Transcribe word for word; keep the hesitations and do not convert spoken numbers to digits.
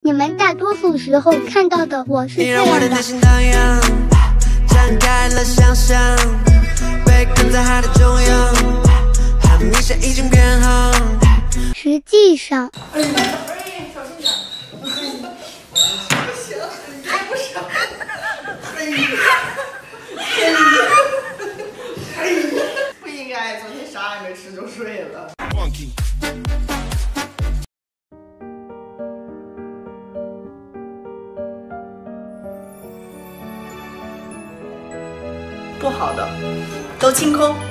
你们大多数时候看到的我是这样的。展开了想象，被困在海的中央，很明显已经变好。实际上，哎，小心点。不行，你太不行。不应该，昨天啥也没吃就睡了。不好的，都清空。